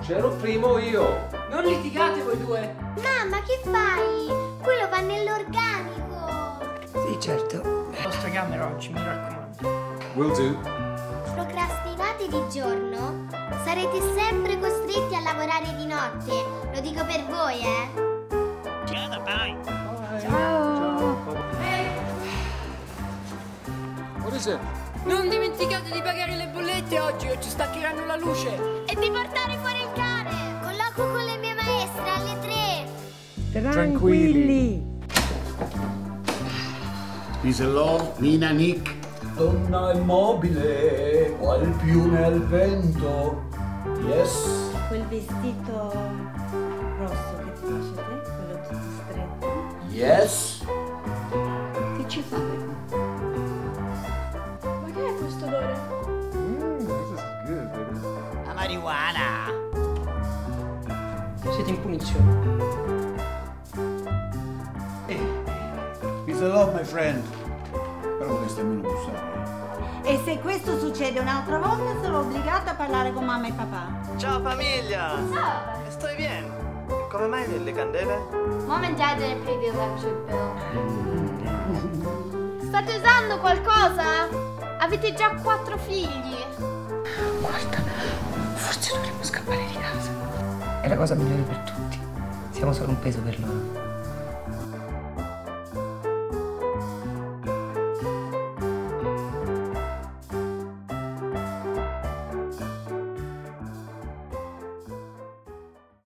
C'ero primo io. Non litigate voi due. Mamma, che fai? Quello va nell'organico. Sì, certo. La vostra camera oggi, mi raccomando. Will do. Procrastinate di giorno, sarete sempre costretti a lavorare di notte. Lo dico per voi, Ciao, bye. Ciao. What is it? Non dimenticate di pagare le bollette oggi o ci staccheranno la luce. E di portare fuori il cane. Colloquio con le mie maestre alle 3. Tranquilli. Pisellò, Nina, Nick. Donna immobile, qual piume al vento. Yes. Quel vestito rosso che ti piace a te, quello tutto stretto. Yes. Che ci fai? Ma che è questo odore? This is good, baby. La marijuana. Siete in punizione. Pisellò, my friend. Però potresti almeno bussare. E se questo succede un'altra volta sarò obbligata a parlare con mamma e papà. Ciao famiglia! Ciao. Sto bene. Come mai delle candele? Mom and Dad didn't pay the electric bill. State usando qualcosa? Avete già 4 figli. Guarda, forse dovremmo scappare di casa. È la cosa migliore per tutti. Siamo solo un peso per loro.